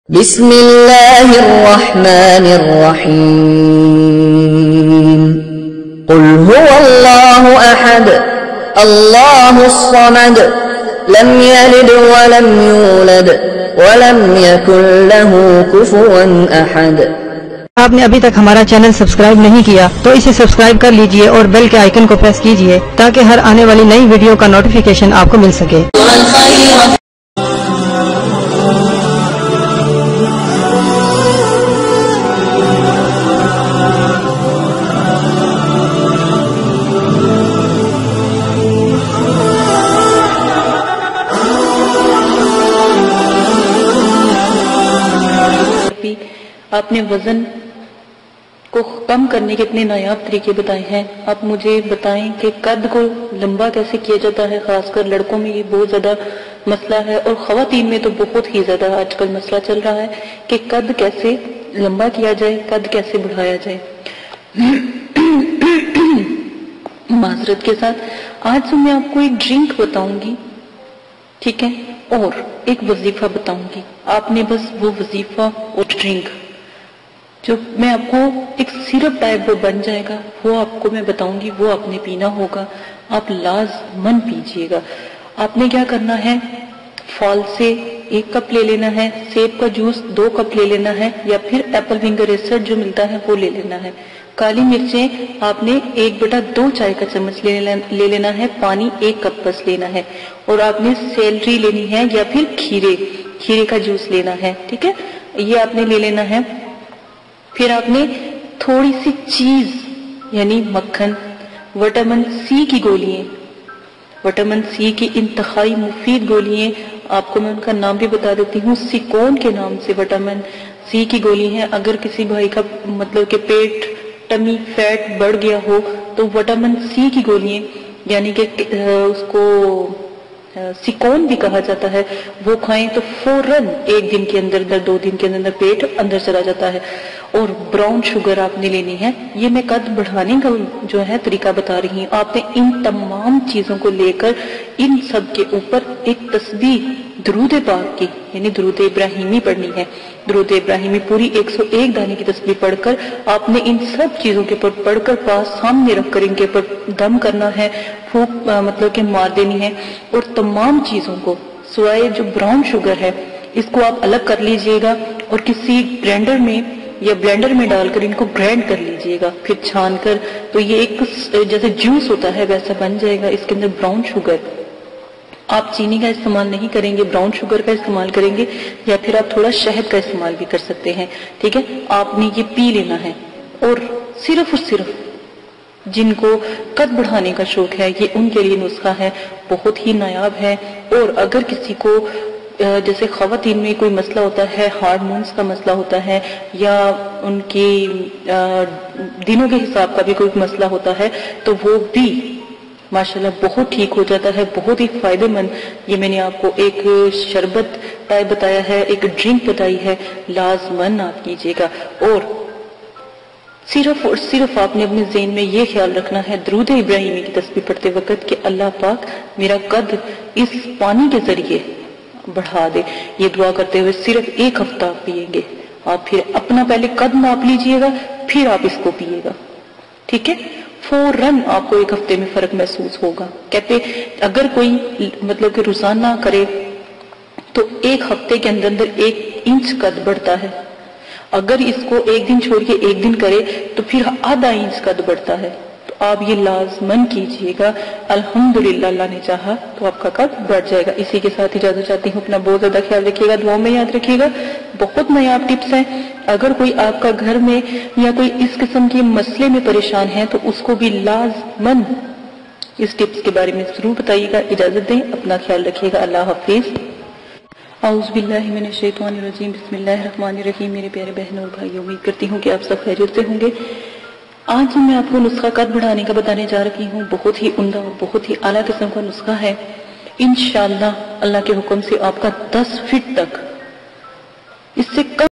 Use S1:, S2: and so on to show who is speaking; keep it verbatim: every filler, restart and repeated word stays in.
S1: بسم اللہ الرحمن الرحیم قل هو اللہ احد اللہ الصمد لم یلد ولم یولد ولم یکن له کفوا احد۔
S2: آپ نے ابھی تک ہمارا چینل سبسکرائب نہیں کیا تو اسے سبسکرائب کر لیجئے اور بیل کے آئیکن کو پریس کیجئے تاکہ ہر آنے والی نئی ویڈیو کا نوٹیفیکیشن آپ کو مل سکے۔
S3: آپ نے وزن کو کم کرنے کے اتنے نایاب طریقے بتائے ہیں۔ آپ مجھے بتائیں کہ قد کو لمبا کیسے کیا جاتا ہے، خاص کر لڑکوں میں یہ بہت زیادہ مسئلہ ہے اور خواتین میں تو بہت ہی زیادہ آج کل مسئلہ چل رہا ہے کہ قد کیسے لمبا کیا جائے، قد کیسے بڑھایا جائے۔ معذرت کے ساتھ آج سے میں آپ کو ایک ڈرنک بتاؤں گی، ٹھیک ہے، اور ایک وظیفہ بتاؤں گی۔ آپ نے بس وہ وظیفہ اور ڈرنک جو میں آپ کو ایک سیرپ ٹائپ وہ بن جائے گا، وہ آپ کو میں بتاؤں گی، وہ آپ نے پینا ہوگا۔ آپ لازمن پیجئے گا۔ آپ نے کیا کرنا ہے، فال سے ایک کپ لے لینا ہے، سیب کا جوس دو کپ لے لینا ہے، یا پھر ایپل فنگر ایسڈ جو ملتا ہے وہ لے لینا ہے۔ کالی مرچیں آپ نے ایک بٹا دو چائے کا چمچ لے لینا ہے، پانی ایک کپ بس لینا ہے، اور آپ نے سیلری لینی ہے یا پھر کھیرے کھیرے کا جوس لینا ہے، ٹھیک ہے، یہ آپ نے لے لینا ہے۔ پھر آپ نے تھوڑی سی چیز یعنی مکھن، وٹامن سی کی گولیاں، وٹامن سی کی انتہائی مفید گولیاں، آپ کو میں ان کا نام بھی بتا دیتی ہوں، سیکون کے نام سے وٹامن سی کی گولی ہے۔ اگر کسی بھائی کا مطلب کہ پیٹ ٹمی فیٹ بڑھ گیا ہو تو وٹامن سی کی گولیاں یعنی کہ اس کو سیکون بھی کہا جاتا ہے، وہ کھائیں تو فوراً ایک دن کے اندر اندر دو دن کے اندر اندر پیٹ اندر چلا جاتا ہے۔ اور براؤن شوگر آپ نے لینی ہے۔ یہ میں قد بڑھانے کا جو ہے طریقہ بتا رہی ہوں۔ آپ نے ان تمام چیزوں کو لے کر ان سب کے اوپر ایک تسبیح درود پاک کی یعنی درود ابراہیمی پڑھنی ہے۔ درود ابراہیمی پوری ایک سو ایک دانے کی تسبیح پڑھ کر آپ نے ان سب چیزوں کے اوپر پڑھ کر پاس سامنے رکھ کر ان کے اوپر دم کرنا ہے، پھونک مطلب کہ مار دینی ہے، اور تمام چیزوں کو سوائے جو براؤن شوگر ہے اس کو آپ الگ کر لیجئے گا اور کسی گرینڈر میں یا بلینڈر میں ڈال کر ان کو گرینڈ کر لیجئے گا، پھر چھان کر تو یہ ایک جیسے جوس ہوتا ہے ویسا بن جائے گا۔ اس کے اندر براؤن شوگر، آپ چینی کا استعمال نہیں کریں گے، براؤن شوگر کا استعمال کریں گے، یا پھر آپ تھوڑا شہد کا استعمال بھی کر سکتے ہیں، ٹھیک ہے۔ آپ نے یہ پی لینا ہے، اور صرف اور صرف جن کو قد بڑھانے کا شوق ہے یہ ان کے لیے نسخہ ہے، بہت ہی نایاب ہے۔ اور اگر کسی کو جیسے خواتین میں کوئی مسئلہ ہوتا ہے، ہارمونز کا مسئلہ ہوتا ہے، یا ان کی دنوں کے حساب کا بھی کوئی مسئلہ ہوتا ہے تو وہ بھی ماشاءاللہ بہت ٹھیک ہو جاتا ہے، بہت ہی فائدہ مند۔ یہ میں نے آپ کو ایک شربت ٹائپ بتایا ہے، ایک ڈرنک بتائی ہے، لازمن آپ کیجئے گا۔ اور صرف اور صرف آپ نے اپنے ذہن میں یہ خیال رکھنا ہے درود ابراہیمی کی تسبیح پڑھتے وقت کہ اللہ پاک میرا قد اس پانی کے ذریعے بڑھا دے۔ یہ دعا کرتے ہوئے صرف ایک ہفتہ آپ پیئیں گے۔ آپ پھر اپنا پہلے قد ناپ لیجئے گا، پھر آپ اس کو پیئے گا، ٹھیک ہے۔ فوراً آپ کو ایک ہفتے میں فرق محسوس ہوگا۔ کہتے اگر کوئی مطلب کہ روزانہ کرے تو ایک ہفتے کے اندر اندر ایک انچ قد بڑھتا ہے۔ اگر اس کو ایک دن چھوڑ کے ایک دن کرے تو پھر آدھا انچ قد بڑھتا ہے۔ تو آپ یہ لازمن کیجئے گا، الحمدللہ اللہ نے چاہا تو آپ کا قد بڑھ جائے گا۔ اسی کے ساتھ اجازت چاہتی ہوں، اپنا بہت زیادہ خیال رکھیے گا، دعاؤں میں یاد رکھیے گا۔ بہت نایاب ٹپس ہیں، اگر کوئی آپ کا گھر میں یا کوئی اس قسم کے مسئلے میں پریشان ہے تو اس کو بھی لازمن اس ٹپس کے بارے میں ضرور بتائیے گا۔ اجازت دیں، اپنا خیال رکھیے گا، اللہ حافظ۔ اعوذ باللہ من الشیطان الرجیم، بسم اللہ الرحمن الرحیم۔ میرے پیارے بہنوں اور بھائیوں، امید کرتی ہوں کہ آپ سب خیریت سے ہوں گے۔ آج میں آپ کو نسخہ قد بڑھانے کا بتانے جا رہی ہوں، بہت ہی عمدہ اور بہت ہی اعلیٰ قسم کا نسخہ ہے۔ انشاءاللہ اللہ کے حکم سے آپ کا دس فٹ تک اس سے کم